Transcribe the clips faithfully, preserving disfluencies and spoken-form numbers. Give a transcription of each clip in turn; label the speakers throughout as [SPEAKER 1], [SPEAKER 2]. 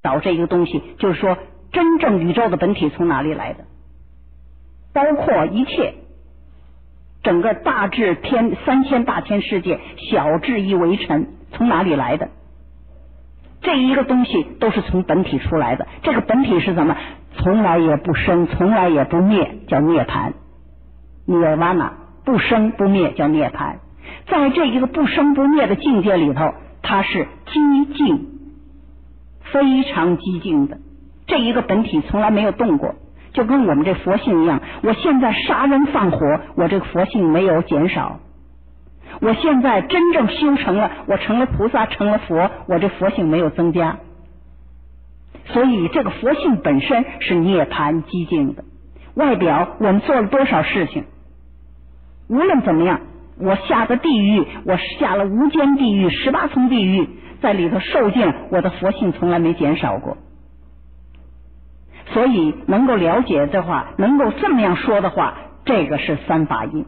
[SPEAKER 1] 找这个东西，就是说真正宇宙的本体从哪里来的，包括一切整个大至天三千大千世界，小至一微尘，从哪里来的？这一个东西都是从本体出来的。这个本体是什么？从来也不生，从来也不灭，叫涅槃。涅瓦那，不生不灭叫涅槃。在这一个不生不灭的境界里头，它是寂静，非常寂静的。这一个本体从来没有动过，就跟我们这佛性一样。我现在杀人放火，我这个佛性没有减少。我现在真正修成了，我成了菩萨，成了佛，我这佛性没有增加。所以这个佛性本身是涅槃寂静的。外表我们做了多少事情，无论怎么样，我下的地狱，我下了无间地狱、十八层地狱，在里头受尽，我的佛性从来没减少过。所以能够了解的话，能够这么样说的话，这个是三法印。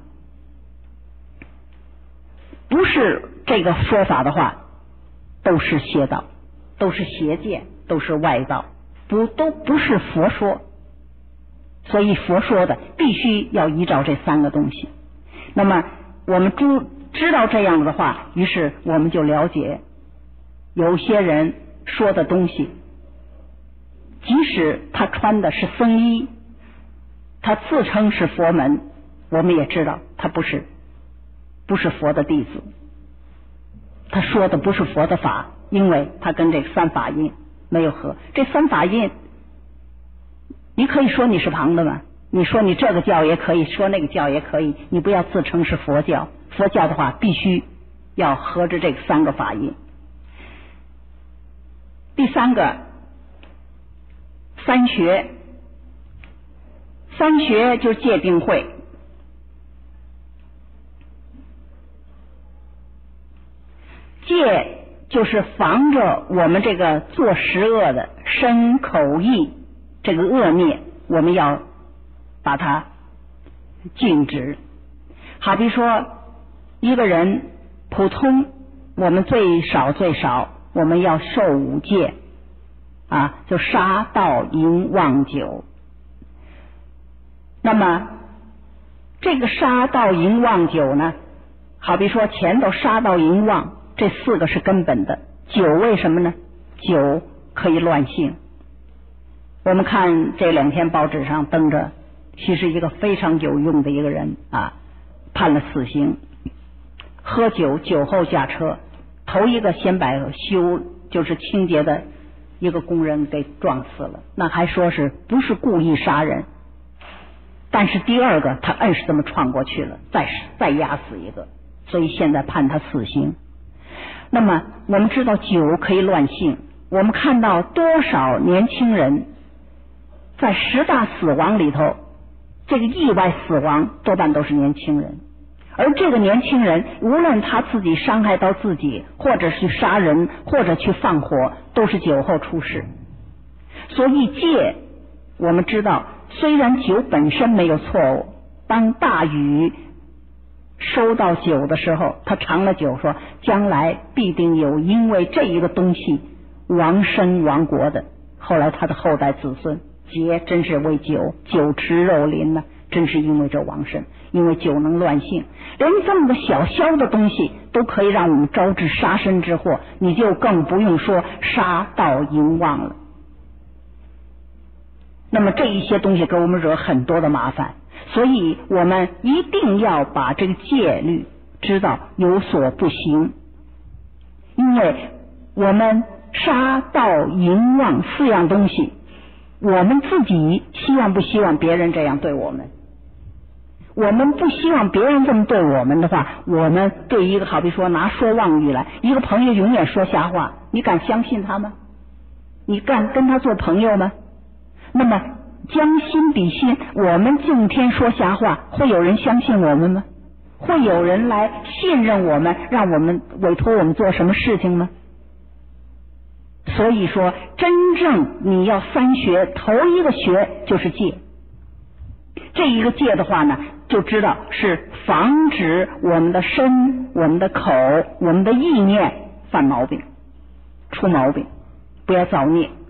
[SPEAKER 1] 不是这个说法的话，都是邪道，都是邪见，都是外道，不都不是佛说。所以佛说的必须要依照这三个东西。那么我们知知道这样的话，于是我们就了解，有些人说的东西，即使他穿的是僧衣，他自称是佛门，我们也知道他不是不是佛的弟子，他说的不是佛的法，因为他跟这个三法印没有合。这三法印你可以说你是旁的吗？你说你这个教也可以，说那个教也可以，你不要自称是佛教。佛教的话必须要合着这个三个法印。第三个三学，三学就是戒定慧。戒就是防着我们这个做十恶的身口意这个恶孽，我们要把它禁止。好比说一个人普通，我们最少最少我们要受五戒啊，就杀盗淫妄酒。那么这个杀盗淫妄酒呢，好比说前头杀盗淫妄这四个是根本的。酒为什么呢？酒可以乱性。我们看这两天报纸上登着，其实一个非常有用的一个人啊，判了死刑，喝酒酒后驾车，头一个先把修就是清洁的一个工人给撞死了，那还说是不是故意杀人，但是第二个他硬是这么闯过去了，再再压死一个，所以现在判他死刑。那么我们知道酒可以乱性，我们看到多少年轻人在十大死亡里头，这个意外死亡多半都是年轻人，而这个年轻人无论他自己伤害到自己，或者去杀人，或者去放火，都是酒后出事。所以戒我们知道，虽然酒本身没有错误，当大禹收到酒的时候，他尝了酒说将来必定有因为这一个东西亡身亡国的，后来他的后代子孙劫真是为酒，酒池肉林呢，真是因为这亡身，因为酒能乱性。连这么个小小的东西都可以让我们招致杀身之祸，你就更不用说杀盗淫妄了。那么这一些东西给我们惹很多的麻烦，所以我们一定要把这个戒律知道有所不行。因为我们杀盗淫妄四样东西，我们自己希望不希望别人这样对我们？我们不希望别人这么对我们的话，我们对一个好比说拿说妄语来，一个朋友永远说瞎话，你敢相信他吗？你敢跟他做朋友吗？那么将心比心，我们今天说瞎话，会有人相信我们吗？会有人来信任我们，让我们委托我们做什么事情吗？所以说真正你要三学，头一个学就是戒。这一个戒的话呢，就知道是防止我们的身、我们的口、我们的意念犯毛病、出毛病，不要造孽。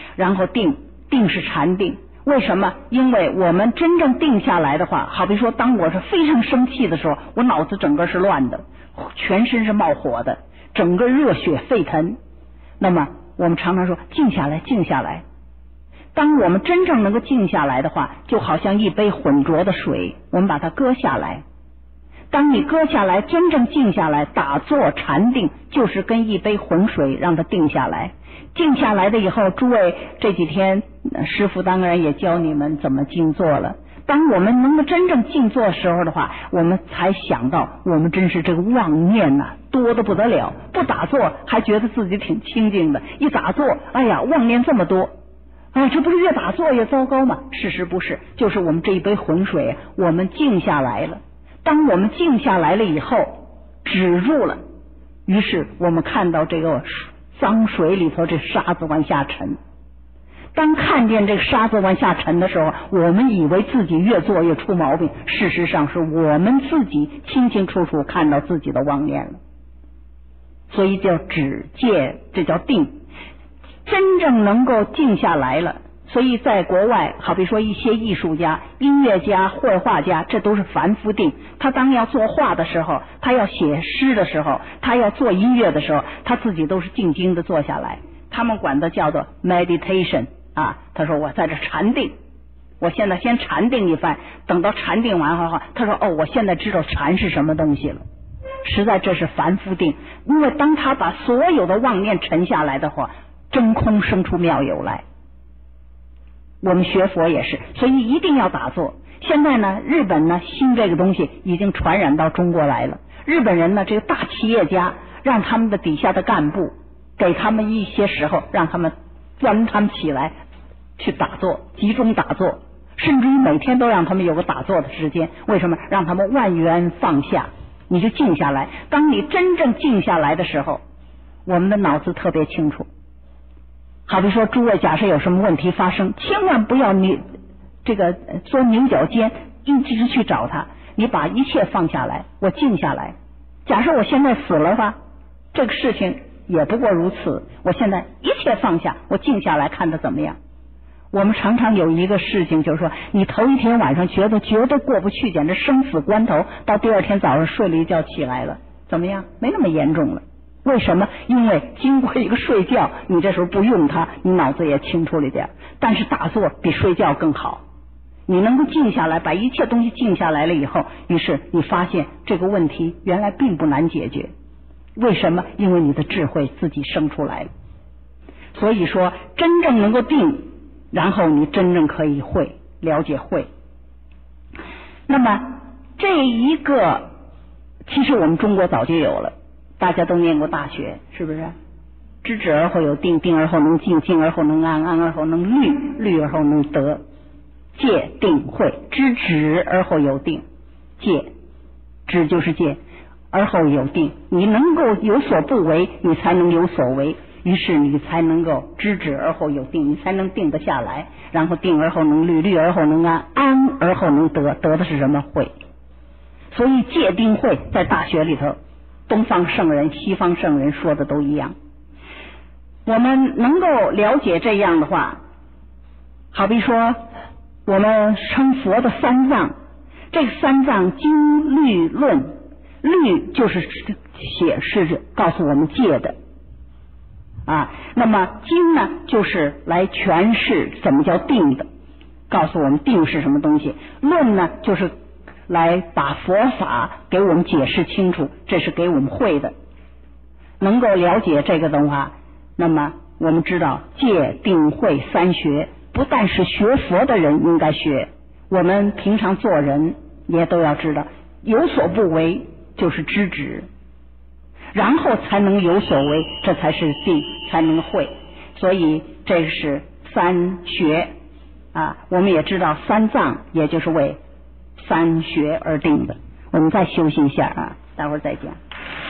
[SPEAKER 1] 然后定，定是禅定。为什么？因为我们真正定下来的话，好比说当我是非常生气的时候，我脑子整个是乱的，全身是冒火的，整个热血沸腾。那么我们常常说静下来，静下来。当我们真正能够静下来的话，就好像一杯浑浊的水，我们把它搁下来。当你搁下来，真正静下来，打坐禅定，就是跟一杯浑水让它定下来。静下来的以后，诸位这几天师父当然也教你们怎么静坐了。当我们能够真正静坐的时候的话，我们才想到我们真是这个妄念呐、啊、多得不得了。不打坐还觉得自己挺清净的，一打坐，哎呀，妄念这么多，哎，这不是越打坐越糟糕吗？事实不是，就是我们这一杯浑水，我们静下来了。当我们静下来了以后，止住了，于是我们看到这个脏水里头这沙子往下沉。当看见这个沙子往下沉的时候，我们以为自己越做越出毛病，事实上是我们自己清清楚楚看到自己的妄念了。所以叫止戒，这叫定。真正能够静下来了，所以在国外，好比说一些艺术家、音乐家、绘画家，这都是凡夫定。他当要作画的时候，他要写诗的时候，他要做音乐的时候，他自己都是静静的坐下来。他们管的叫做 meditation 啊。他说我在这禅定，我现在先禅定一番，等到禅定完后，他说哦，我现在知道禅是什么东西了。实在这是凡夫定，因为当他把所有的妄念沉下来的话，真空生出妙有来。我们学佛也是，所以一定要打坐。现在呢，日本呢新这个东西已经传染到中国来了。日本人呢，这个大企业家让他们的底下的干部给他们一些时候，让他们专他们起来去打坐，集中打坐，甚至于每天都让他们有个打坐的时间。为什么？让他们万缘放下，你就静下来。当你真正静下来的时候，我们的脑子特别清楚。好比说，诸位假设有什么问题发生，千万不要你这个做牛角尖，一直去找他。你把一切放下来，我静下来。假设我现在死了吧，这个事情也不过如此。我现在一切放下，我静下来看他怎么样。我们常常有一个事情，就是说，你头一天晚上觉得绝对过不去，简直生死关头，到第二天早上睡了一觉起来了，怎么样？没那么严重了。为什么？因为经过一个睡觉，你这时候不用它，你脑子也清楚了一点。但是打坐比睡觉更好，你能够静下来，把一切东西静下来了以后，于是你发现这个问题原来并不难解决。为什么？因为你的智慧自己生出来了。所以说，真正能够定，然后你真正可以会了解会。那么这一个，其实我们中国早就有了。大家都念过大学，是不是？知止而后有定，定而后能静，静而后能安，安而后能虑，虑而后能得。戒定慧，知止而后有定。戒，止就是戒，而后有定。你能够有所不为，你才能有所为，于是你才能够知止而后有定，你才能定得下来。然后定而后能虑，虑而后能安，安而后能得，得的是什么？慧。所以戒定慧在大学里头，东方圣人、西方圣人说的都一样。我们能够了解这样的话，好比说我们称佛的三藏，这个三藏经律论，律就是写是告诉我们戒的啊，那么经呢就是来诠释怎么叫定的，告诉我们定是什么东西。论呢就是来把佛法给我们解释清楚，这是给我们会的。能够了解这个的话，那么我们知道戒定慧三学，不但是学佛的人应该学，我们平常做人也都要知道，有所不为就是知止，然后才能有所为，这才是定，才能慧。所以这是三学啊，我们也知道三藏也就是为三学而定的。我们再休息一下啊，待会儿再讲。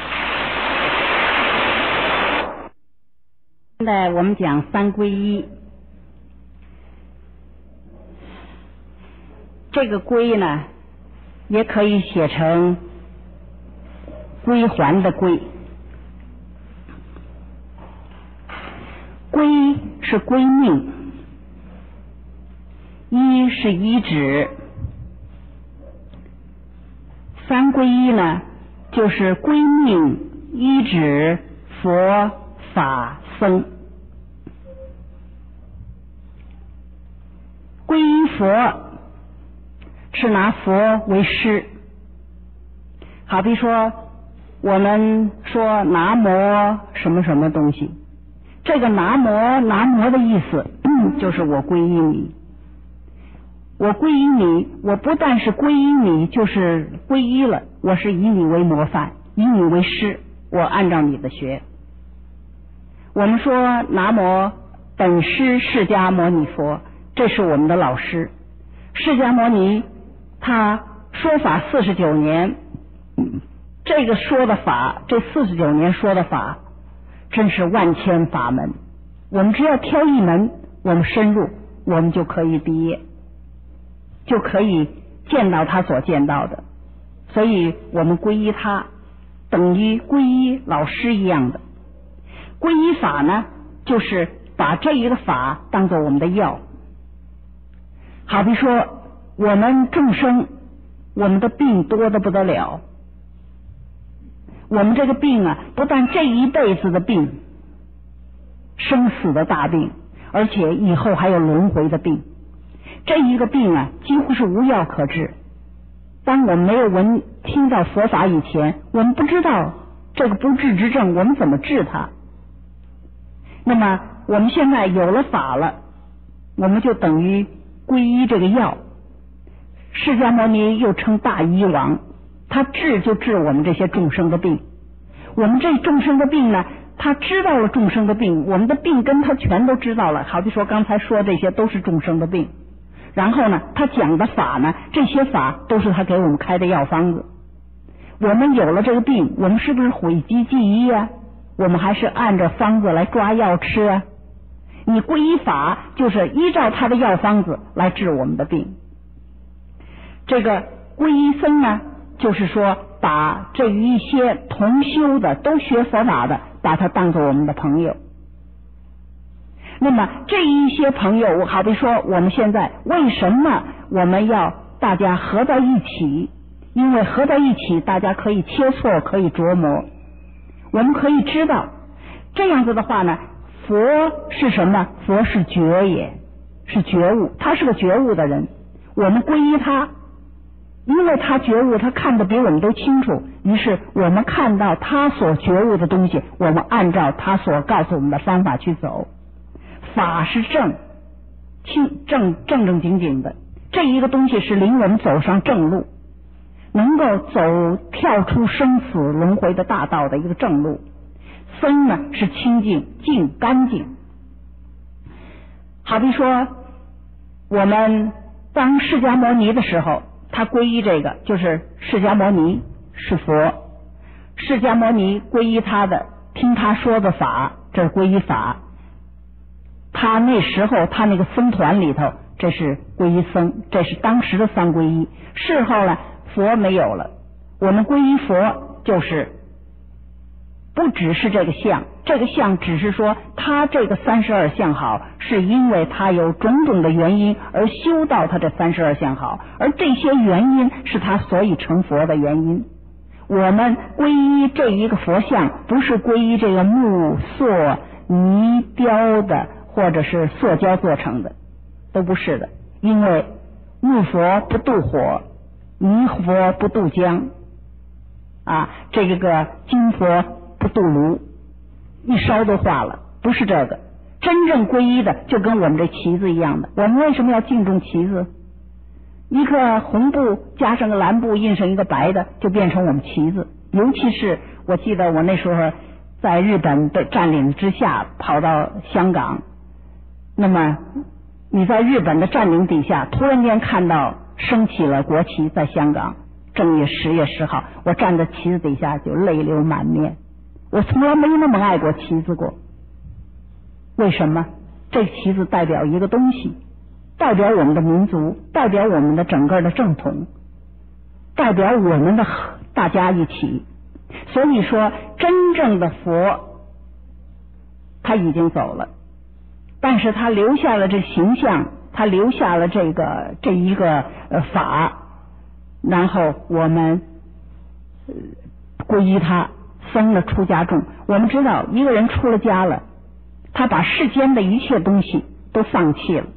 [SPEAKER 1] 现在我们讲三皈依，这个皈呢也可以写成归还的归。 皈是归命，依是依止。三皈依呢，就是归命、依止、佛、法、僧。皈依佛是拿佛为师，好比说我们说南无什么什么东西，这个南无南无的意思、嗯、就是我皈依你，我皈依你，我不但是皈依你，就是皈依了，我是以你为模范，以你为师，我按照你的学。我们说南无本师释迦牟尼佛，这是我们的老师。释迦牟尼他说法四十九年，这个说的法，这四十九年说的法真是万千法门，我们只要挑一门，我们深入，我们就可以毕业，就可以见到他所见到的。所以我们皈依他等于皈依老师一样的。皈依法呢，就是把这一个法当作我们的药。好比说我们众生，我们的病多得不得了，我们这个病啊，不但这一辈子的病，生死的大病，而且以后还有轮回的病。这一个病啊，几乎是无药可治。当我们没有闻听到佛法以前，我们不知道这个不治之症，我们怎么治它？那么我们现在有了法了，我们就等于皈依这个药。释迦牟尼又称大医王，他治就治我们这些众生的病。我们这众生的病呢，他知道了众生的病，我们的病根他全都知道了。好比说刚才说这些都是众生的病，然后呢他讲的法呢，这些法都是他给我们开的药方子。我们有了这个病，我们是不是讳疾忌医啊？我们还是按照方子来抓药吃啊？你皈依法就是依照他的药方子来治我们的病。这个皈依僧呢，就是说把这一些同修的都学佛法的，把它当作我们的朋友。那么这一些朋友，好比说我们现在为什么我们要大家合在一起？因为合在一起，大家可以切磋，可以琢磨，我们可以知道。这样子的话呢，佛是什么？佛是觉也，是觉悟，他是个觉悟的人。我们皈依他，因为他觉悟，他看得比我们都清楚，于是我们看到他所觉悟的东西，我们按照他所告诉我们的方法去走。法是正清正正正经经的，这一个东西是领我们走上正路，能够走跳出生死轮回的大道的一个正路。僧呢是清净净干净。好比说我们当释迦牟尼的时候，他皈依这个，就是释迦牟尼是佛，释迦牟尼皈依他的，听他说的法，这是皈依法。他那时候他那个僧团里头，这是皈依僧，这是当时的三皈依。事后呢，佛没有了，我们皈依佛就是不只是这个相，这个相只是说他这个三十二相好，是因为他有种种的原因而修到他这三十二相好，而这些原因是他所以成佛的原因。我们皈依这一个佛像，不是皈依这个木塑泥雕的或者是塑胶做成的，都不是的。因为木佛不渡火，泥佛不渡江啊，这个金佛不渡炉，一烧就化了，不是这个。真正皈依的就跟我们这旗子一样的。我们为什么要敬重旗子？一个红布加上个蓝布，印上一个白的，就变成我们旗子。尤其是我记得我那时候在日本的占领之下跑到香港，那么你在日本的占领底下突然间看到升起了国旗，在香港正月十月十号，我站在旗子底下就泪流满面。我从来没那么爱过旗子过。为什么？这旗子代表一个东西，代表我们的民族，代表我们的整个的正统，代表我们的大家一起。所以说真正的佛他已经走了， 但是他留下了这形象，他留下了这个这一个呃法，然后我们皈依他，僧了出家众。我们知道一个人出了家了，他把世间的一切东西都放弃了，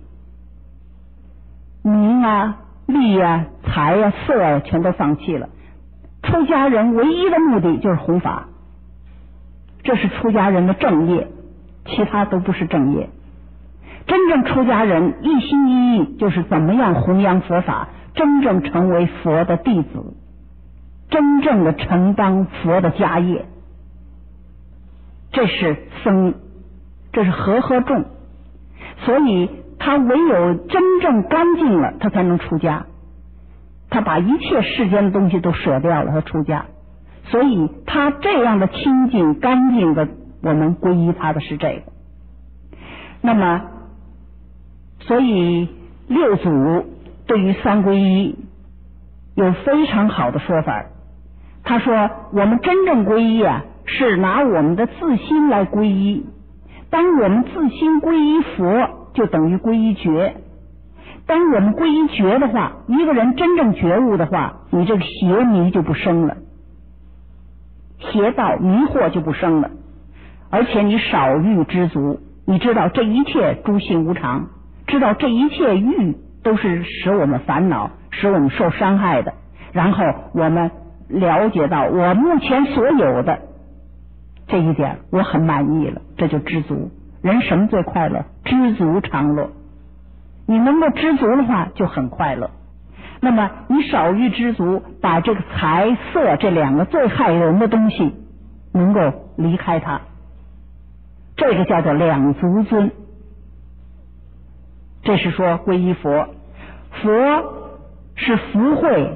[SPEAKER 1] 名啊、利啊、财啊、色啊全都放弃了。出家人唯一的目的就是弘法，这是出家人的正业，其他都不是正业。真正出家人一心一意就是怎么样弘扬佛法，真正成为佛的弟子，真正的承担佛的家业，这是僧，这是和合众。所以他唯有真正干净了，他才能出家。他把一切世间的东西都舍掉了，他出家。所以他这样的清净干净的，我们皈依他的是这个。那么所以六祖对于三皈依有非常好的说法。他说我们真正皈依啊，是拿我们的自心来皈依。当我们自心皈依佛，就等于皈依觉。当我们皈依觉的话，一个人真正觉悟的话，你这个邪迷就不生了，邪道迷惑就不生了，而且你少欲知足，你知道这一切诸性无常，知道这一切欲都是使我们烦恼，使我们受伤害的。然后我们了解到我目前所有的这一点我很满意了，这就知足。人什么最快乐？知足常乐。你能够知足的话就很快乐。那么你少欲知足，把这个财色这两个最害人的东西能够离开它，这个叫做两足尊。这是说皈依佛，佛是福慧、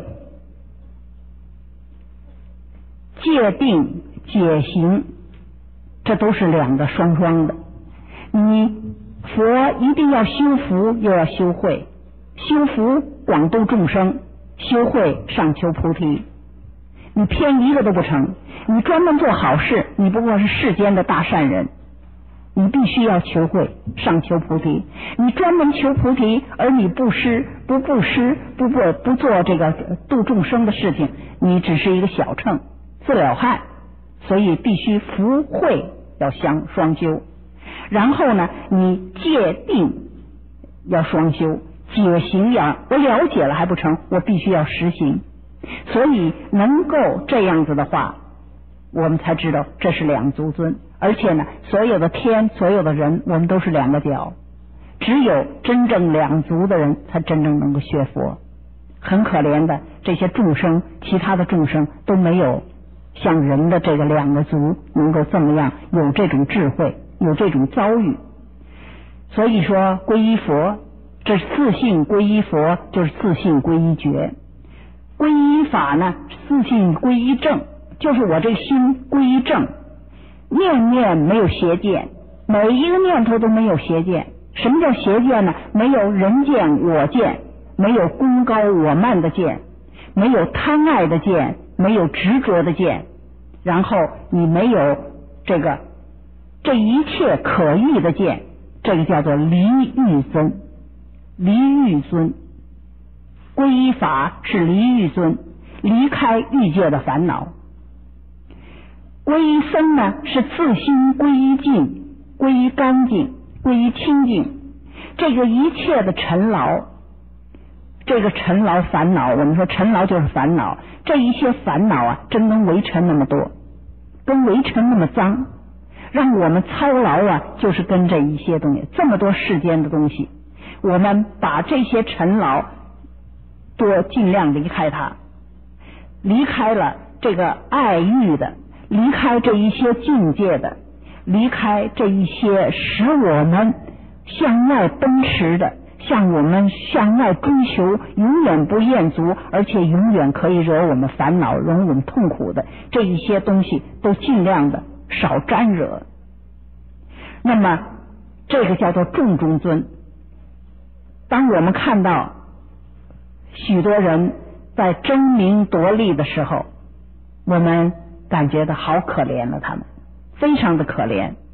[SPEAKER 1] 戒定、解行，这都是两个双双的。你佛一定要修福，又要修慧。修福广度众生，修慧上求菩提。你偏一个都不成，你专门做好事，你不过是世间的大善人。你必须要求慧，上求菩提。你专门求菩提，而你不施不布施不不不做这个度众生的事情，你只是一个小乘，自了害。所以必须福慧要相双修。然后呢，你戒定要双修，解行要我了解了还不成，我必须要实行。所以能够这样子的话，我们才知道这是两足尊。而且呢，所有的天，所有的人，我们都是两个脚，只有真正两足的人才真正能够学佛。很可怜的这些众生，其他的众生都没有像人的这个两个足能够这么样有这种智慧，有这种遭遇。所以说皈依佛，这是自信皈依佛，就是自信皈依觉。皈依法呢，自信皈依正，就是我这个心皈依正，念念没有邪见，每一个念头都没有邪见。什么叫邪见呢？没有人见我见，没有功高我慢的见，没有贪爱的见，没有执着的见，然后你没有这个这一切可欲的见，这个叫做离欲尊。离欲尊，皈依法是离欲尊，离开欲界的烦恼。皈依僧呢，是自心皈依净，皈依干净，皈依清净。这个一切的尘劳，这个尘劳烦恼，我们说尘劳就是烦恼，这一些烦恼啊，真跟微尘那么多，跟微尘那么脏，让我们操劳啊，就是跟这一些东西，这么多世间的东西，我们把这些尘劳多尽量离开它，离开了这个爱欲的，离开这一些境界的，离开这一些使我们向外奔驰的，向我们向外追求永远不厌足，而且永远可以惹我们烦恼，惹我们痛苦的这一些东西都尽量的少沾惹。那么这个叫做众中尊。当我们看到许多人在争名夺利的时候，我们感觉到好可怜了，他们非常的可怜。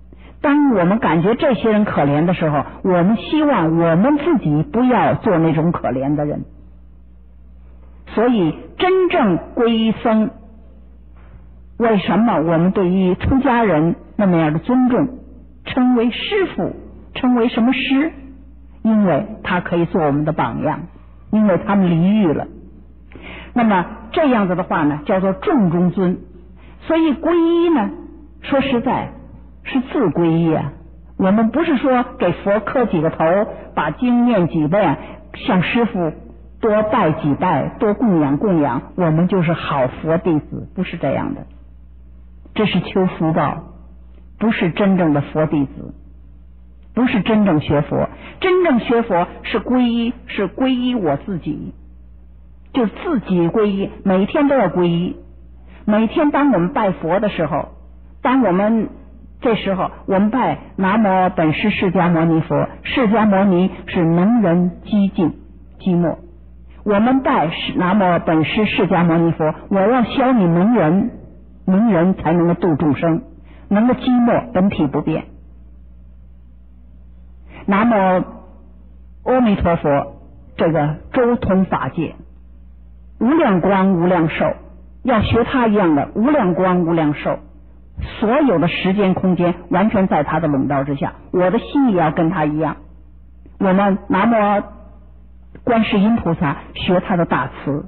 [SPEAKER 1] 当我们感觉这些人可怜的时候，我们希望我们自己不要做那种可怜的人。所以真正皈依僧，为什么我们对于出家人那么样的尊重，称为师父，称为什么师？因为他可以做我们的榜样，因为他们离欲了。那么这样子的话呢，叫做众中尊。所以皈依呢，说实在是自皈依啊。我们不是说给佛磕几个头，把经念几遍，向师父多拜几拜，多供养供养，我们就是好佛弟子，不是这样的。这是求福报，不是真正的佛弟子，不是真正学佛。真正学佛是皈依，是皈依我自己，就自己皈依，每天都要皈依。每天当我们拜佛的时候，当我们这时候我们拜南无本师释迦牟尼佛，释迦牟尼是能人寂静寂寞。我们拜南无本师释迦牟尼佛，我要消你能人，能人才能够度众生，能够寂寞本体不变。南无阿弥陀佛，这个周通法界，无量光无量寿，要学他一样的无量光无量寿，所有的时间空间完全在他的笼罩之下，我的心也要跟他一样。我们南无观世音菩萨学他的大慈，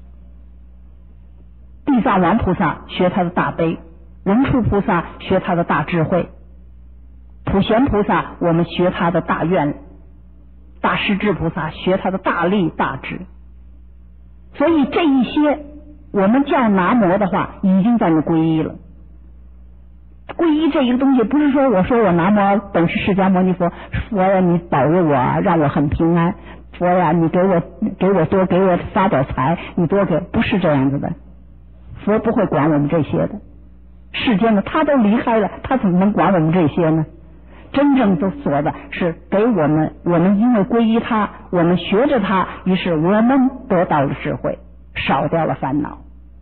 [SPEAKER 1] 地藏王菩萨学他的大悲，文殊菩萨学他的大智慧，普贤菩萨我们学他的大愿，大势至菩萨学他的大力大智。所以这一些我们叫南无的话，已经在那皈依了。皈依这一个东西，不是说我说我南无本师释迦牟尼佛，佛呀你保佑我啊，让我很平安，佛呀你给我给我多给我发点财，你多给，不是这样子的。佛不会管我们这些的，世间的他都离开了，他怎么能管我们这些呢？真正都所的是给我们，我们因为皈依他，我们学着他，于是我们得到了智慧，少掉了烦恼。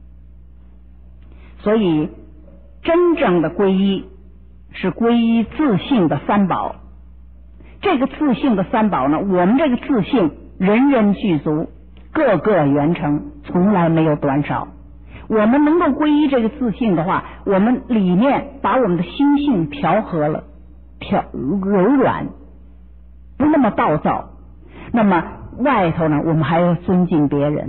[SPEAKER 1] 所以真正的皈依是皈依自性的三宝。这个自性的三宝呢，我们这个自性人人具足，个个圆成，从来没有短少。我们能够皈依这个自性的话，我们里面把我们的心性调和了，调柔软，不那么暴躁。那么外头呢，我们还要尊敬别人。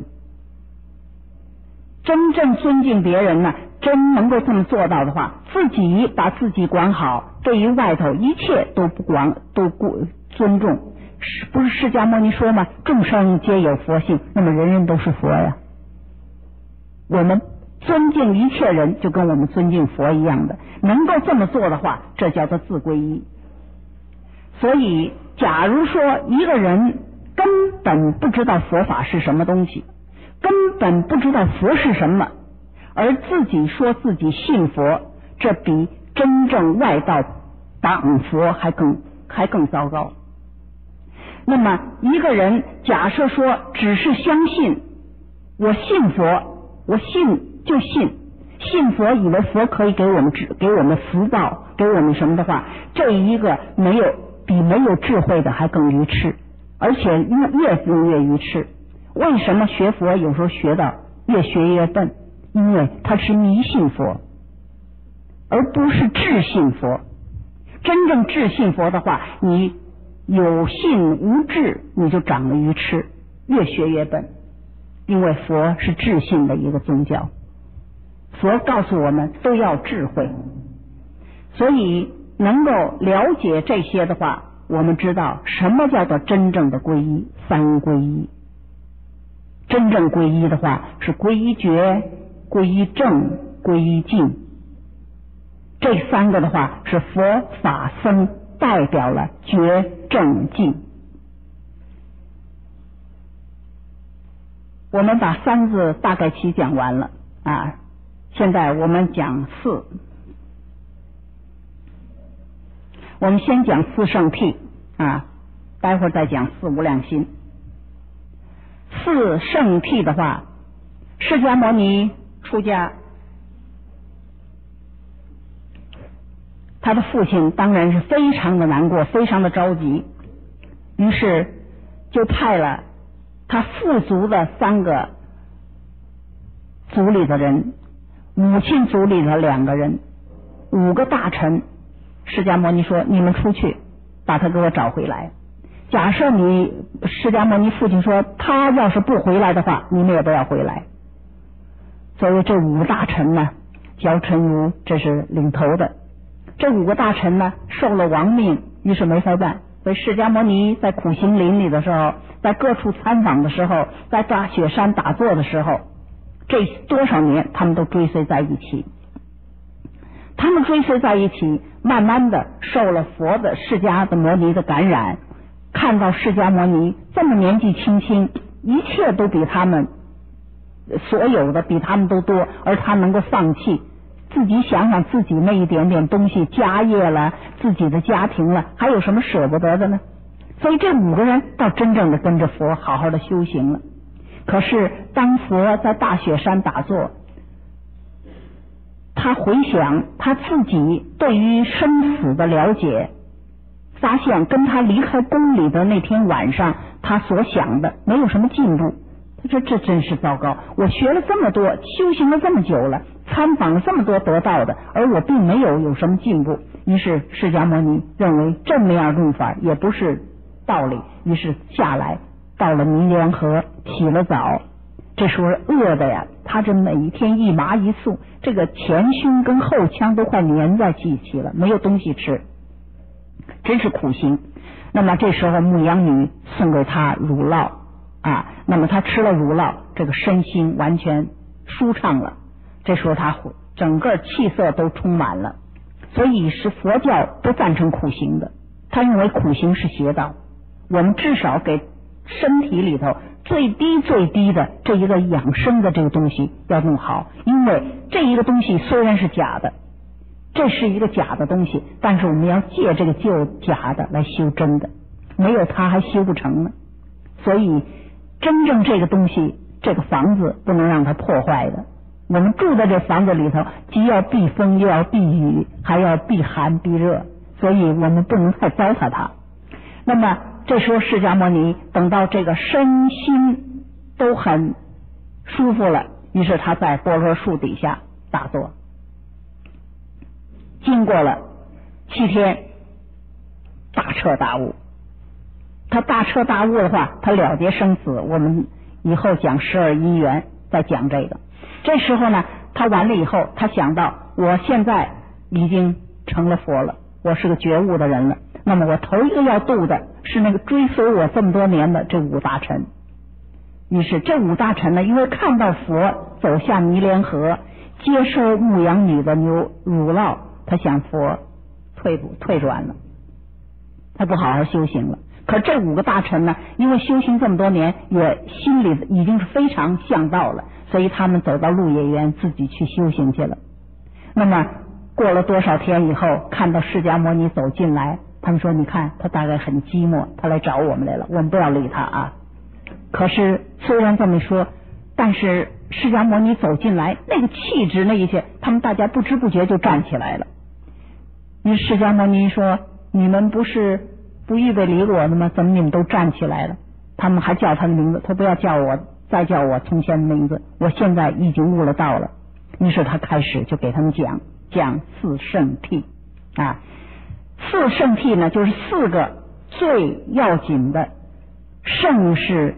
[SPEAKER 1] 真正尊敬别人呢，真能够这么做到的话，自己把自己管好，对于外头一切都不管，都不尊重。不是释迦牟尼说吗？众生皆有佛性，那么人人都是佛呀。我们尊敬一切人，就跟我们尊敬佛一样的，能够这么做的话，这叫做自皈依。所以假如说一个人根本不知道佛法是什么东西，根本不知道佛是什么，而自己说自己信佛，这比真正外道党佛还更还更糟糕。那么一个人假设说只是相信，我信佛，我信就信，信佛以为佛可以给我们智给我们福报，给我们什么的话，这一个没有比没有智慧的还更愚痴，而且越越用越愚痴。为什么学佛有时候学到越学越笨？因为他是迷信佛，而不是智信佛。真正智信佛的话，你有信无智，你就长了愚痴，越学越笨。因为佛是智信的一个宗教，佛告诉我们都要智慧。所以能够了解这些的话，我们知道什么叫做真正的皈依，三皈依。真正皈依的话是皈依觉、皈依正、皈依净，这三个的话是佛法僧代表了觉正净。我们把三字大概齐讲完了啊，现在我们讲四。我们先讲四圣谛啊，待会儿再讲四无量心。四圣谛的话，释迦牟尼出家， 他的父亲当然是非常的难过，非常的着急，于是就派了他父族的三个族里的人，母亲族里的两个人，五个大臣。释迦牟尼说：“你们出去，把他给我找回来。假设你释迦牟尼父亲说他要是不回来的话，你们也不要回来。”所以这五个大臣呢，焦嗔如这是领头的。这五个大臣呢，受了王命，于是没法办。所以释迦牟尼在苦行林里的时候，在各处参访的时候，在大雪山打坐的时候，这多少年他们都追随在一起。他们追随在一起，慢慢的受了佛的释迦的牟尼的感染，看到释迦牟尼这么年纪轻轻，一切都比他们所有的比他们都多，而他能够放弃。自己想想自己那一点点东西，家业了，自己的家庭了，还有什么舍不得的呢？所以这五个人倒真正的跟着佛好好的修行了。可是当佛在大雪山打坐，他回想他自己对于生死的了解，发现跟他离开宫里的那天晚上他所想的没有什么进步。他说这真是糟糕，我学了这么多，修行了这么久了，参访了这么多得道的，而我并没有有什么进步。于是释迦牟尼认为这么样用法也不是道理，于是下来到了尼连河洗了澡。这时候饿的呀，他这每一天一麻一素，这个前胸跟后腔都快粘在一起了，没有东西吃，真是苦行。那么这时候牧羊女送给他乳酪啊，那么他吃了乳酪，这个身心完全舒畅了。这时候他整个气色都充满了。所以是佛教不赞成苦行的，他认为苦行是邪道。我们至少给身体里头最低最低的这一个养生的这个东西要弄好，因为这一个东西虽然是假的，这是一个假的东西，但是我们要借这个救假的来修真的，没有它还修不成呢。所以真正这个东西，这个房子不能让它破坏的。我们住在这房子里头，既要避风又要避雨，还要避寒避热，所以我们不能太糟蹋它。那么这时候释迦牟尼等到这个身心都很舒服了，于是他在般若树底下打坐。经过了七天，大彻大悟。他大彻大悟的话，他了结生死，我们以后讲十二因缘再讲这个。这时候呢，他完了以后，他想到我现在已经成了佛了，我是个觉悟的人了，那么我头一个要度的是那个追随我这么多年的这五大臣。于是这五大臣呢，因为看到佛走下尼连河，接受牧羊女的牛乳酪，他想佛退退转了，他不好好修行了。可这五个大臣呢，因为修行这么多年，也心里已经是非常向道了，所以他们走到鹿野园自己去修行去了。那么过了多少天以后，看到释迦牟尼走进来，他们说你看他大概很寂寞，他来找我们来了，我们不要理他啊。可是虽然这么说，但是释迦牟尼走进来，那个气质那一些，他们大家不知不觉就站起来了。于是释迦牟尼说，你们不是不预备理我的吗？怎么你们都站起来了？他们还叫他的名字，他不要叫我，再叫我从前的名字，我现在已经悟了道了。于是他开始就给他们讲讲四圣谛啊，四圣谛呢，就是四个最要紧的，圣是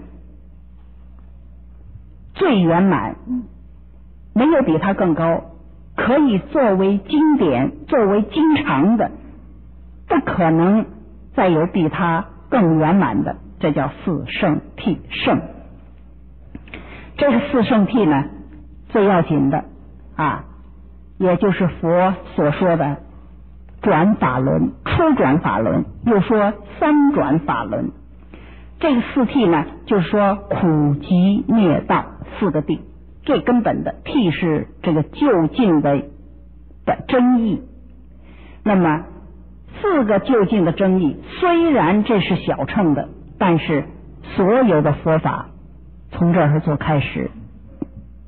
[SPEAKER 1] 最圆满，没有比它更高，可以作为经典，作为经常的，不可能再有比它更圆满的，这叫四圣谛圣。这个四圣谛呢，最要紧的啊，也就是佛所说的转法轮、初转法轮，又说三转法轮。这个四谛呢，就是说苦集灭道四个谛，最根本的谛是这个究竟的的真义。那么四个究竟的真义，虽然这是小乘的，但是所有的佛法从这儿做开始。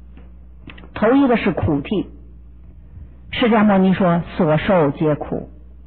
[SPEAKER 1] 头一个是苦谛，释迦牟尼说所受皆苦，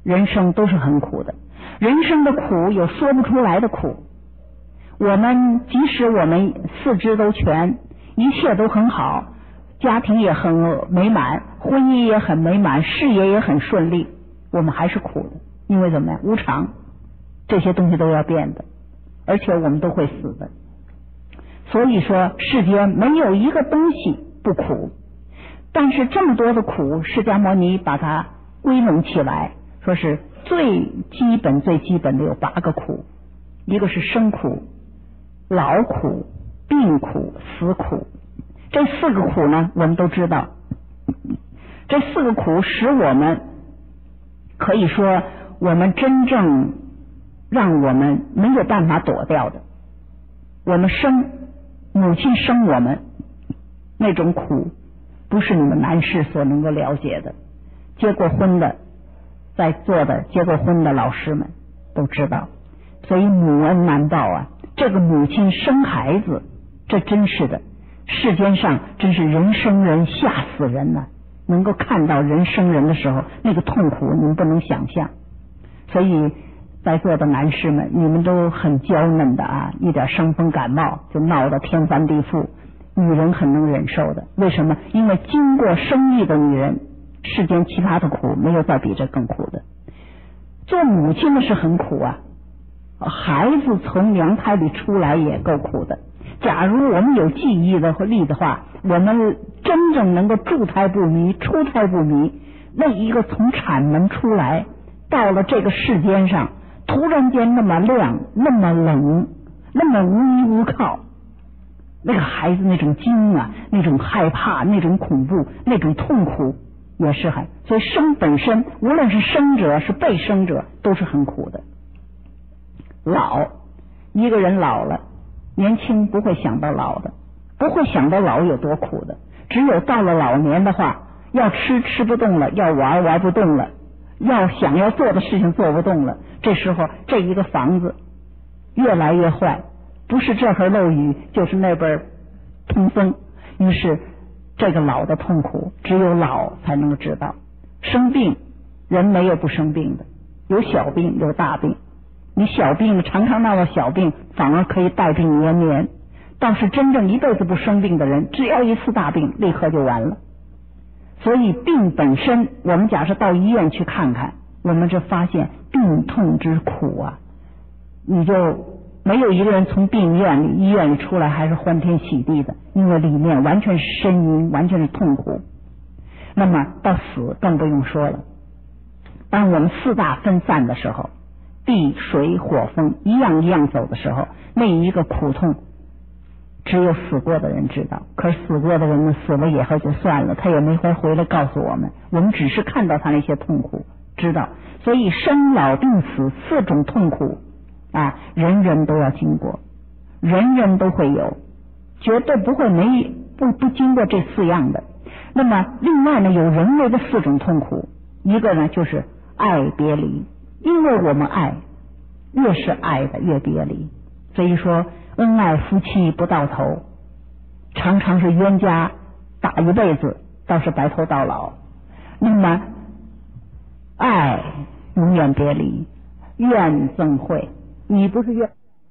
[SPEAKER 1] 人生都是很苦的，人生的苦有说不出来的苦。我们即使我们四肢都全，一切都很好，家庭也很美满，婚姻也很美满，事业也很顺利，我们还是苦的。因为怎么样？无常，这些东西都要变的，而且我们都会死的。所以说世间没有一个东西不苦，但是这么多的苦，释迦牟尼把它归拢起来，说是最基本最基本的有八个苦。一个是生苦、老苦、病苦、死苦。这四个苦呢，我们都知道，这四个苦使我们可以说我们真正让我们没有办法躲掉的。我们生母亲生我们那种苦，不是你们男士所能够了解的。结过婚的，在座的结过婚的老师们都知道，所以母恩难报啊。这个母亲生孩子，这真是的，世间上真是人生人吓死人呢、啊。能够看到人生人的时候，那个痛苦你们不能想象。所以在座的男士们，你们都很娇嫩的啊，一点伤风感冒就闹得天翻地覆，女人很能忍受的。为什么？因为经过生育的女人，世间其他的苦没有再比这更苦的。做母亲的是很苦啊，孩子从娘胎里出来也够苦的。假如我们有记忆的和力的话，我们真正能够住胎不迷、出胎不迷，那一个从产门出来到了这个世间上，突然间那么亮、那么冷、那么无依无靠，那个孩子那种惊啊、那种害怕、那种恐怖、那种痛苦也是很。所以生本身，无论是生者是被生者，都是很苦的。老，一个人老了，年轻不会想到老的，不会想到老有多苦的。只有到了老年的话，要吃吃不动了，要玩玩不动了，要想要做的事情做不动了，这时候这一个房子越来越坏，不是这会漏雨就是那边通风。于是这个老的痛苦只有老才能够知道。生病，人没有不生病的，有小病有大病。你小病常常闹了小病，反而可以带病延年。倒是真正一辈子不生病的人，只要一次大病立刻就完了。所以病本身，我们假设到医院去看看，我们这发现病痛之苦啊，你就没有一个人从病院里医院里出来还是欢天喜地的，因为里面完全是呻吟，完全是痛苦。那么到死更不用说了。当我们四大分散的时候，地水火风一样一样走的时候，那一个苦痛只有死过的人知道。可是死过的人呢，死了以后就算了，他也没法回来告诉我们，我们只是看到他那些痛苦知道。所以生老病死四种痛苦啊，人人都要经过，人人都会有，绝对不会没不不经过这四样的。那么另外呢，有人为的四种痛苦，一个呢就是爱别离，因为我们爱，越是爱的越别离。所以说恩爱夫妻不到头，常常是冤家打一辈子，倒是白头到老。那么爱永远别离，怨憎会，你不是怨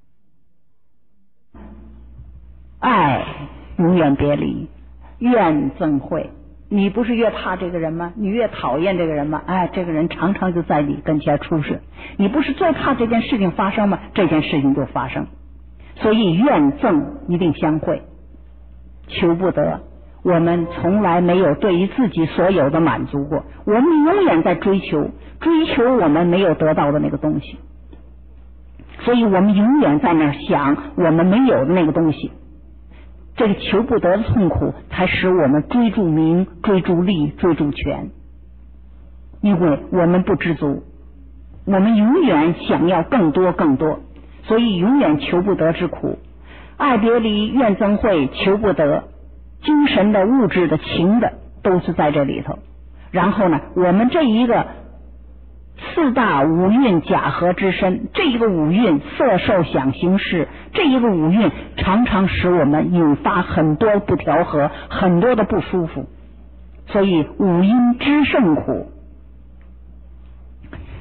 [SPEAKER 1] 爱永远别离，怨憎会，你不是越怕这个人吗？你越讨厌这个人吗？哎，这个人常常就在你跟前出事。你不是最怕这件事情发生吗？这件事情就发生。所以怨憎一定相会，求不得。我们从来没有对于自己所有的满足过，我们永远在追求，追求我们没有得到的那个东西。所以我们永远在那儿想我们没有的那个东西。这个求不得的痛苦才使我们追逐名、追逐利、追逐权，因为我们不知足，我们永远想要更多更多，所以永远求不得之苦。爱别离、怨憎会、求不得，精神的、物质的、情的都是在这里头。然后呢，我们这一个四大五蕴假合之身，这一个五蕴色受想行识，这一个五蕴常常使我们引发很多不调和，很多的不舒服。所以五阴之甚苦。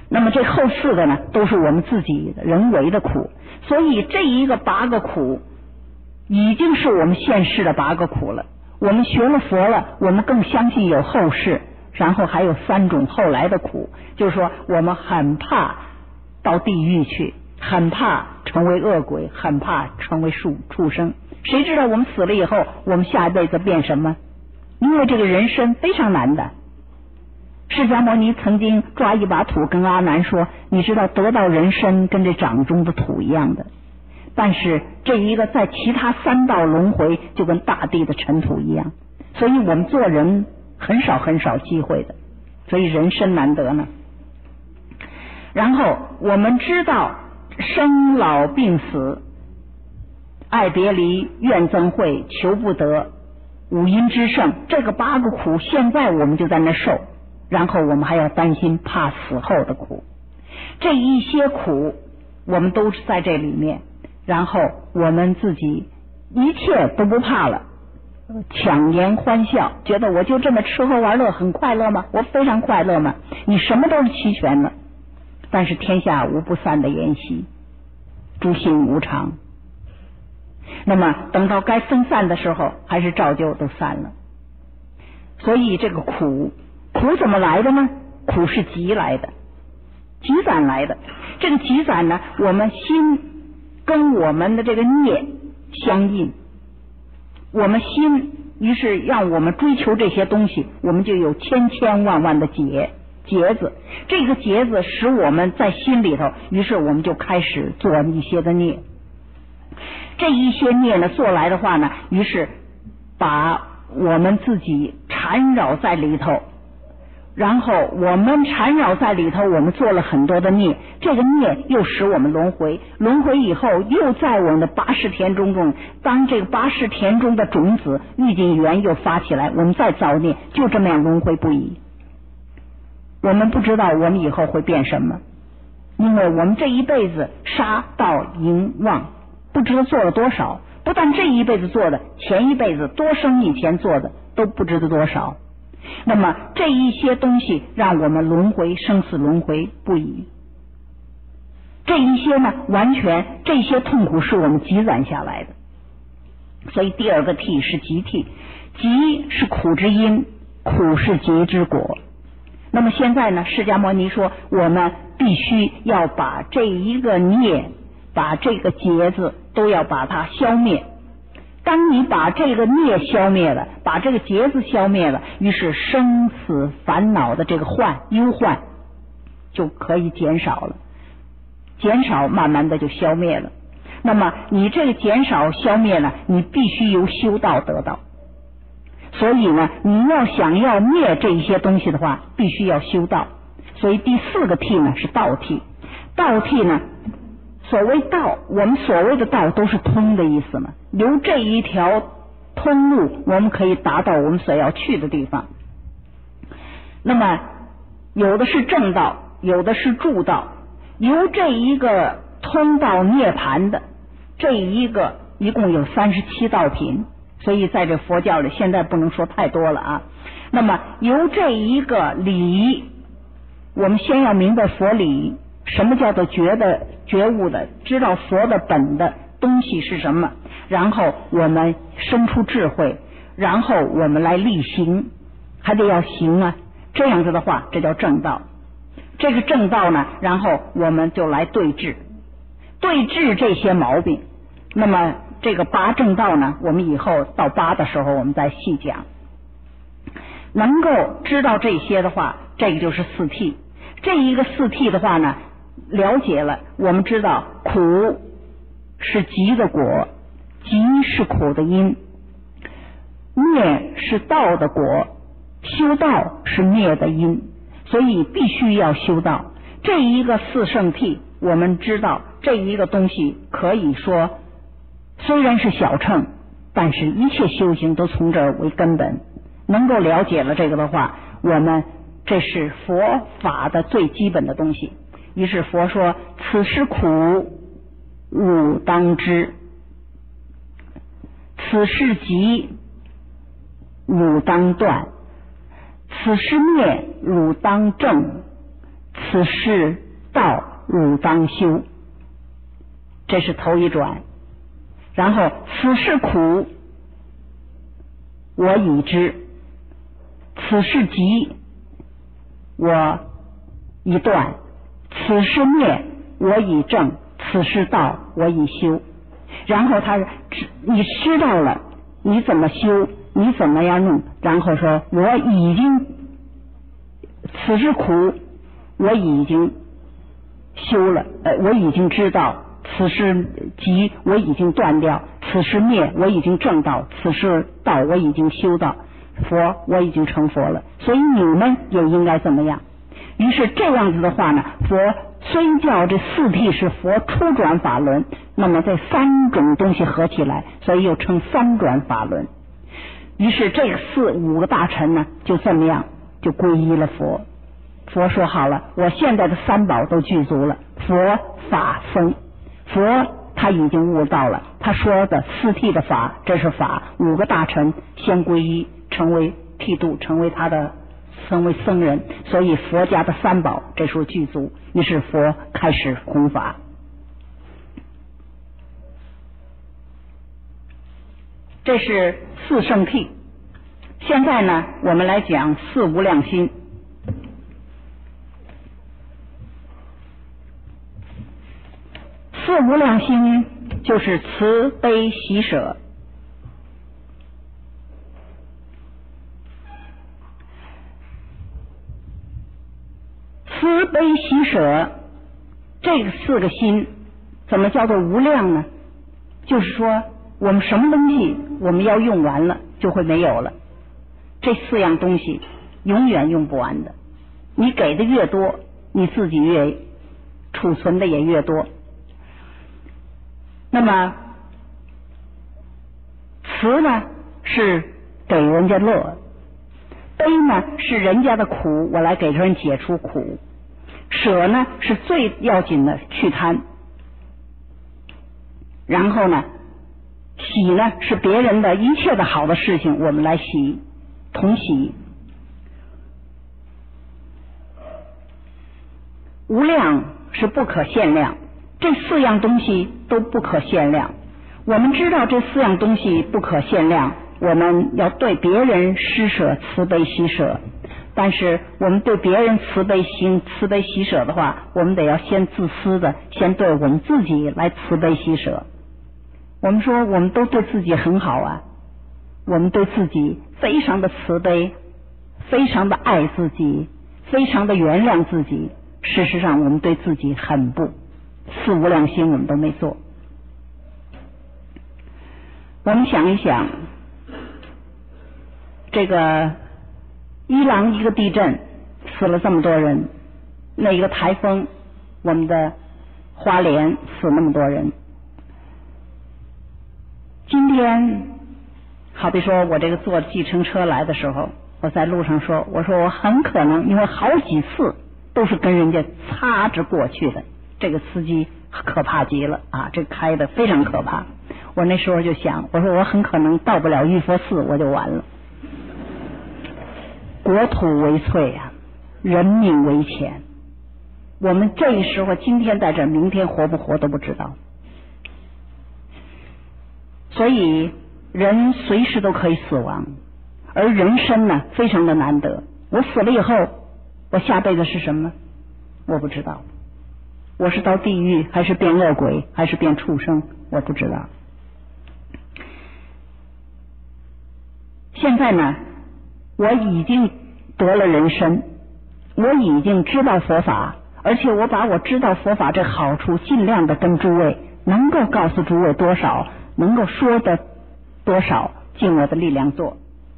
[SPEAKER 1] 那么这后四个呢，都是我们自己人为的苦。所以这一个八个苦已经是我们现世的八个苦了。我们学了佛了，我们更相信有后世，然后还有三种后来的苦，就是说我们很怕到地狱去，很怕成为恶鬼，很怕成为畜畜生。谁知道我们死了以后，我们下一辈子变什么？因为这个人生非常难的。释迦牟尼曾经抓一把土跟阿难说，你知道得到人身跟这掌中的土一样的，但是这一个在其他三道轮回就跟大地的尘土一样，所以我们做人很少很少机会的，所以人身难得呢。然后我们知道生老病死、爱别离、怨憎会、求不得、五阴之盛，这个八个苦现在我们就在那受，然后我们还要担心怕死后的苦，这一些苦我们都是在这里面，然后我们自己一切都不怕了，强颜欢笑，觉得我就这么吃喝玩乐很快乐吗？我非常快乐吗？你什么都是齐全了，但是天下无不散的筵席，诸行无常，那么等到该分散的时候，还是照旧都散了。所以这个苦苦怎么来的呢？苦是集来的，积攒来的。这个积攒呢，我们心跟我们的这个孽相应，我们心于是让我们追求这些东西，我们就有千千万万的结结子，这个结子使我们在心里头，于是我们就开始做一些的孽。这一些孽呢做来的话呢，于是把我们自己缠绕在里头，然后我们缠绕在里头，我们做了很多的孽，这个孽又使我们轮回，轮回以后又在我们的八识田中中，当这个八识田中的种子郁金缘又发起来，我们再造孽，就这么样轮回不已。我们不知道我们以后会变什么，因为我们这一辈子杀盗淫妄不知道做了多少，不但这一辈子做的，前一辈子多生以前做的都不知道多少。那么这一些东西让我们轮回，生死轮回不已。这一些呢，完全这些痛苦是我们积攒下来的。所以第二个谛是集谛，集是苦之因，苦是集之果。那么现在呢，释迦牟尼说我们必须要把这一个孽，把这个结子都要把它消灭。当你把这个孽消灭了，把这个结子消灭了，于是生死烦恼的这个患忧患就可以减少了，减少慢慢的就消灭了。那么你这个减少消灭呢，你必须由修道得到。所以呢，你要想要灭这一些东西的话，必须要修道。所以第四个谛呢是道谛。道谛呢，所谓道，我们所谓的道都是通的意思嘛，留这一条通路，我们可以达到我们所要去的地方。那么有的是正道，有的是助道，由这一个通到涅槃的这一个一共有三十七道品，所以在这佛教里现在不能说太多了啊。那么由这一个理，我们先要明白佛理，什么叫做觉的觉悟的，知道佛的本的东西是什么，然后我们生出智慧，然后我们来力行，还得要行啊，这样子的话这叫正道。这个正道呢，然后我们就来对治对治这些毛病。那么这个八正道呢，我们以后到八的时候我们再细讲。能够知道这些的话，这个就是四谛。这一个四谛的话呢，了解了，我们知道苦是集的果，集是苦的因，灭是道的果，修道是灭的因，所以必须要修道。这一个四圣谛，我们知道这一个东西可以说虽然是小乘，但是一切修行都从这儿为根本。能够了解了这个的话，我们这是佛法的最基本的东西。于是佛说，此事苦汝当知，此事集汝当断，此事灭汝当正， 此是道，汝当修。这是头一转。然后此是苦，我已知；此是集，我已断；此是灭，我已证；此是道，我已修。然后他你知道了，你怎么修，你怎么样弄，然后说我已经，此是苦，我已经修了，呃，我已经知道；此是集，我已经断掉；此是灭，我已经证到；此是道，我已经修到。佛，我已经成佛了，所以你们也应该怎么样？于是这样子的话呢，佛虽叫这四谛是佛初转法轮，那么这三种东西合起来，所以又称三转法轮。于是这四五个大臣呢，就这么样就皈依了佛。佛说好了，我现在的三宝都具足了，佛法僧，佛他已经悟道了，他说的四谛的法，这是法，五个大臣先皈依，成为剃度，成为他的成为僧人，所以佛家的三宝这时候具足，于是佛开始弘法。这是四圣谛。现在呢，我们来讲四无量心。四无量心就是慈悲喜舍。慈悲喜舍这四个心怎么叫做无量呢？就是说我们什么东西我们要用完了就会没有了，这四样东西永远用不完的，你给的越多，你自己越储存的也越多。那么慈呢是给人家乐，悲呢是人家的苦，我来给人解除苦，舍呢是最要紧的去贪，然后呢喜呢是别人的一切的好的事情我们来喜，同喜。无量是不可限量，这四样东西都不可限量。我们知道这四样东西不可限量，我们要对别人施舍慈悲喜舍，但是我们对别人慈悲行慈悲喜舍的话，我们得要先自私的先对我们自己来慈悲喜舍。我们说我们都对自己很好啊，我们对自己非常的慈悲，非常的爱自己，非常的原谅自己，事实上我们对自己很不，四无量心我们都没做。我们想一想，这个伊朗一个地震死了这么多人，那一个台风我们的花莲死那么多人。今天好比说我这个坐计程车来的时候，我在路上说，我说我很可能因为好几次都是跟人家擦着过去的，这个司机可怕极了啊，这开的非常可怕。我那时候就想，我说我很可能到不了玉佛寺我就完了。国土为脆啊，人命为钱，我们这时候今天在这儿，明天活不活都不知道。所以人随时都可以死亡，而人生呢非常的难得。我死了以后，我下辈子是什么我不知道，我是到地狱还是变恶鬼还是变畜生我不知道。现在呢我已经得了人身，我已经知道佛法，而且我把我知道佛法这好处尽量的跟诸位能够告诉诸位多少，能够说的多少，尽我的力量做。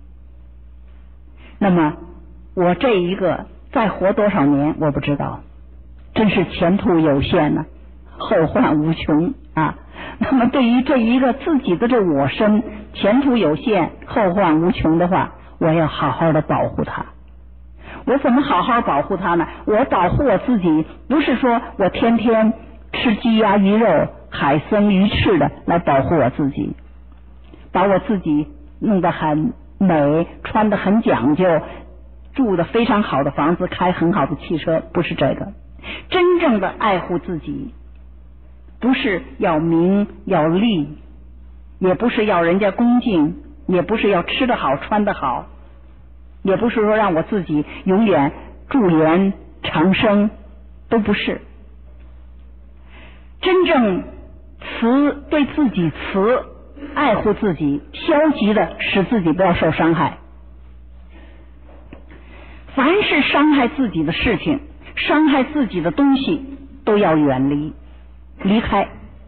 [SPEAKER 1] 那么我这一个再活多少年我不知道，真是前途有限呢、啊，后患无穷啊。那么对于这一个自己的这我身前途有限后患无穷的话，我要好好的保护它。我怎么好好保护它呢？我保护我自己不是说我天天吃鸡鸭鱼肉海参鱼翅的来保护我自己，把我自己弄得很美，穿得很讲究，住的非常好的房子，开很好的汽车，不是这个。 真正的爱护自己，不是要名要利，也不是要人家恭敬，也不是要吃得好穿得好，也不是说让我自己永远驻颜长生，都不是。真正慈，对自己慈，爱护自己，消极的使自己不要受伤害。凡是伤害自己的事情，伤害自己的东西，都要远离离开。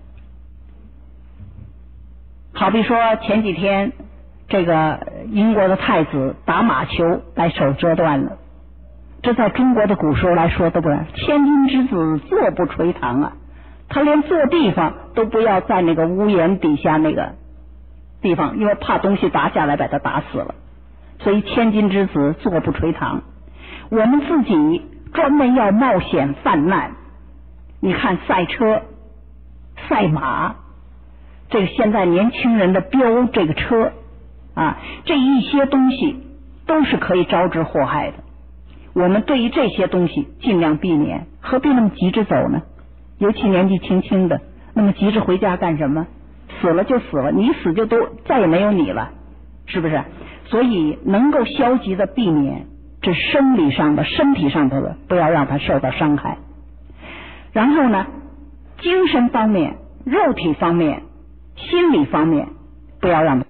[SPEAKER 1] 好比说前几天这个英国的太子打马球把手折断了，这在中国的古时候来说都不然，千金之子坐不垂堂啊，他连坐地方都不要在那个屋檐底下那个地方，因为怕东西砸下来把他打死了，所以千金之子坐不垂堂。我们自己专门要冒险犯难，你看赛车赛马，这个现在年轻人的飙这个车啊，这一些东西都是可以招致祸害的。我们对于这些东西尽量避免，何必那么急着走呢？尤其年纪轻轻的，那么急着回家干什么？死了就死了，你死就都再也没有你了，是不是？所以能够消极的避免这生理上的身体上头的，不要让它受到伤害。然后呢，精神方面、肉体方面、心理方面不要让它